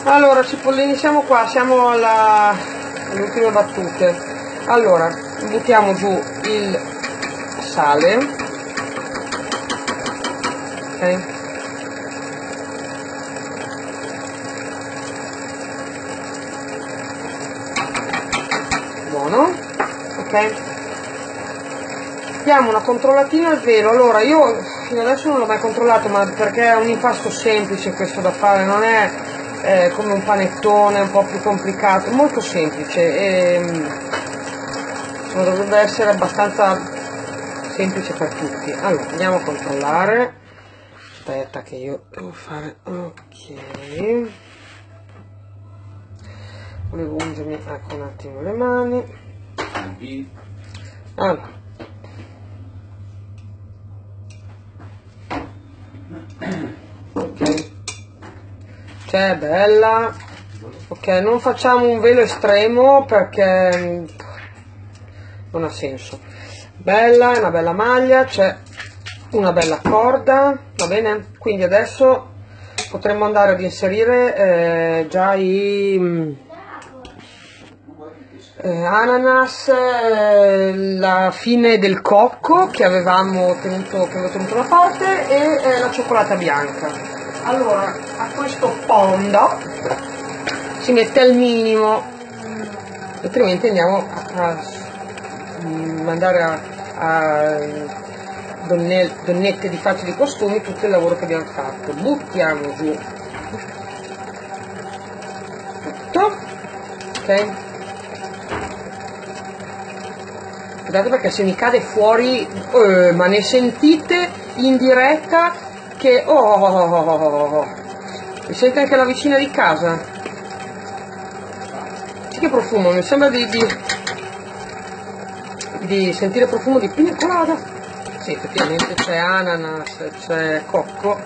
Allora, cipollini, siamo qua, siamo alle ultime battute. Allora, buttiamo giù il sale, ok? Buono, ok? Diamo una controllatina al velo. Allora, io fino adesso non l'ho mai controllato, ma perché è un impasto semplice questo da fare, non è come un panettone un po' più complicato, molto semplice e dovrebbe essere abbastanza semplice per tutti. Allora, andiamo a controllare. Aspetta che io devo fare, ok, volevo ungermi, ecco, un attimo le mani. Allora, ok, c'è, bella. Ok, non facciamo un velo estremo perché non ha senso. Bella, è una bella maglia, c'è una bella corda, va bene? Quindi adesso potremmo andare ad inserire già i ananas, la fine del cocco che avevo tenuto da parte e la cioccolata bianca. Allora, a questo fondo si mette al minimo, altrimenti andiamo a mandare a donnette di facili costumi tutto il lavoro che abbiamo fatto. Buttiamo giù tutto, ok? Guardate, perché se mi cade fuori, ma ne sentite in diretta che mi sente anche la vicina di casa. Sì, che profumo, mi sembra di sentire profumo di pina colada. Sì, effettivamente c'è ananas, c'è cocco.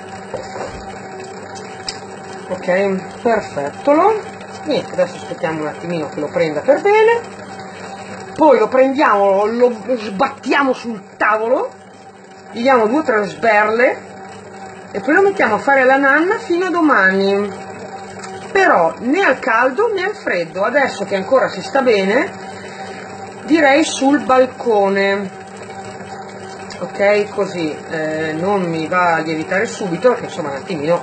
Ok, perfetto. Niente, adesso aspettiamo un attimino che lo prenda per bene. Poi lo prendiamo, lo sbattiamo sul tavolo, gli diamo 2 o 3 sberle e poi lo mettiamo a fare la nanna fino a domani. Però né al caldo né al freddo. Adesso che ancora si sta bene, direi sul balcone. Ok, così non mi va a lievitare subito, perché insomma un attimino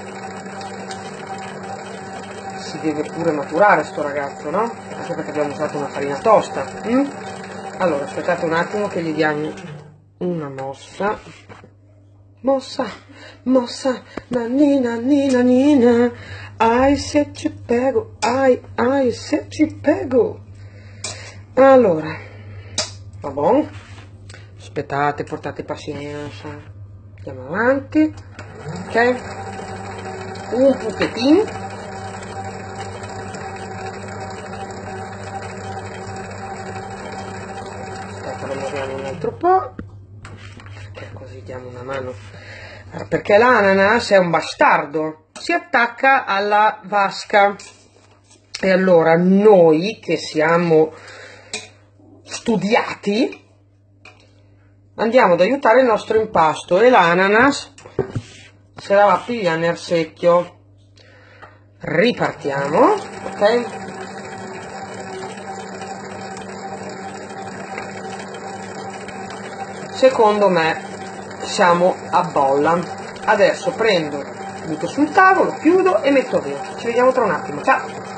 si deve pure maturare sto ragazzo, no? Anche perché abbiamo usato una farina tosta. Allora, aspettate un attimo che gli diamo una mossa. Mossa, nanina, nina, nina. Ai se ci pego, ai se ci pego. Allora, va buono. Aspettate, portate pazienza. Andiamo avanti. Ok? Un pochettino. Aspetta, lo muoviamo un altro po'. Così diamo una mano. Perché l'ananas è un bastardo. Si attacca alla vasca. E allora noi che siamo studiati andiamo ad aiutare il nostro impasto e l'ananas se la va a pigliare nel secchio. Ripartiamo, ok? Secondo me siamo a bolla. Adesso prendo, butto sul tavolo, chiudo e metto dentro. Ci vediamo tra un attimo. Ciao!